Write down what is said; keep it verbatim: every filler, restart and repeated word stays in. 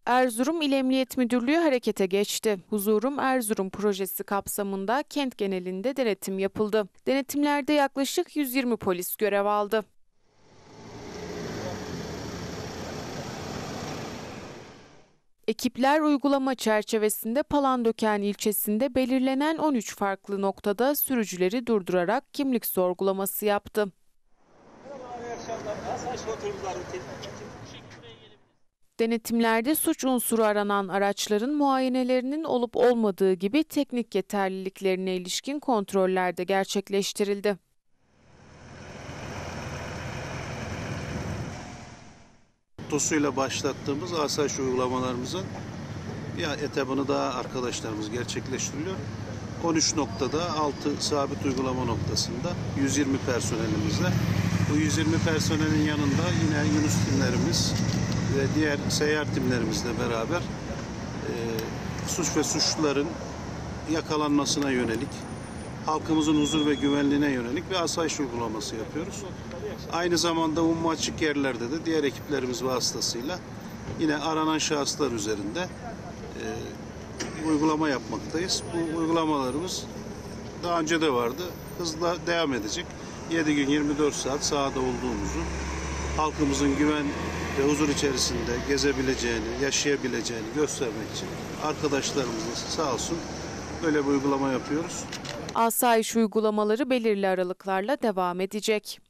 Erzurum İl Emniyet Müdürlüğü harekete geçti. Huzurum Erzurum projesi kapsamında kent genelinde denetim yapıldı. Denetimlerde yaklaşık yüz yirmi polis görev aldı. Ekipler uygulama çerçevesinde Palandöken ilçesinde belirlenen on üç farklı noktada sürücüleri durdurarak kimlik sorgulaması yaptı. Denetimlerde suç unsuru aranan araçların muayenelerinin olup olmadığı gibi teknik yeterliliklerine ilişkin kontroller de gerçekleştirildi. TOSU'yla başlattığımız asayiş uygulamalarımızın bir etabını daha arkadaşlarımız gerçekleştiriyor. on üç noktada altı sabit uygulama noktasında yüz yirmi personelimizle. Bu yüz yirmi personelin yanında yine Yunus timlerimiz ve diğer seyyar timlerimizle beraber e, suç ve suçluların yakalanmasına yönelik, halkımızın huzur ve güvenliğine yönelik bir asayiş uygulaması yapıyoruz. Aynı zamanda umumi açık yerlerde de diğer ekiplerimiz vasıtasıyla yine aranan şahıslar üzerinde e, uygulama yapmaktayız. Bu uygulamalarımız daha önce de vardı. Hızla devam edecek. yedi gün yirmi dört saat sahada olduğumuzu, halkımızın güven ve huzur içerisinde gezebileceğini, yaşayabileceğini göstermek için arkadaşlarımız sağ olsun böyle bir uygulama yapıyoruz. Asayiş uygulamaları belirli aralıklarla devam edecek.